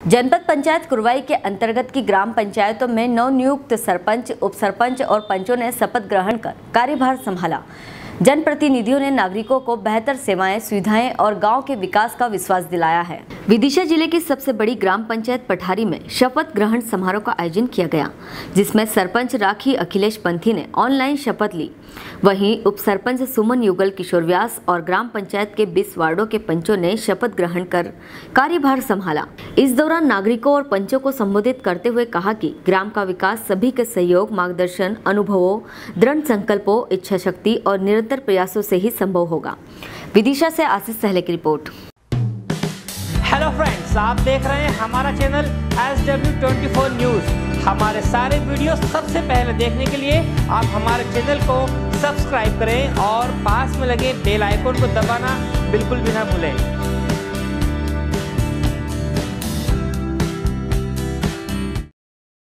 जनपद पंचायत कुरवाई के अंतर्गत की ग्राम पंचायतों में नवनियुक्त सरपंच, उप सरपंच और पंचों ने शपथ ग्रहण कर कार्यभार संभाला। जनप्रतिनिधियों ने नागरिकों को बेहतर सेवाएं, सुविधाएं और गांव के विकास का विश्वास दिलाया है। विदिशा जिले की सबसे बड़ी ग्राम पंचायत पठारी में शपथ ग्रहण समारोह का आयोजन किया गया, जिसमें सरपंच राखी अखिलेश पंथी ने ऑनलाइन शपथ ली। वहीं उप सरपंच सुमन युगल किशोर व्यास और ग्राम पंचायत के 20 वार्डों के पंचों ने शपथ ग्रहण कर कार्यभार संभाला। इस दौरान नागरिकों और पंचों को संबोधित करते हुए कहा कि ग्राम का विकास सभी के सहयोग, मार्गदर्शन, अनुभवों, दृढ़ संकल्पों, इच्छा शक्ति और निरंतर प्रयासों से ही संभव होगा। विदिशा से आशीष सहले की रिपोर्ट। हेलो फ्रेंड्स, आप देख रहे हैं हमारा चैनल SW24 न्यूज। हमारे सारे वीडियो सबसे पहले देखने के लिए आप हमारे चैनल को सब्सक्राइब करें और पास में लगे बेल आइकन को दबाना बिल्कुल भी ना भूलें।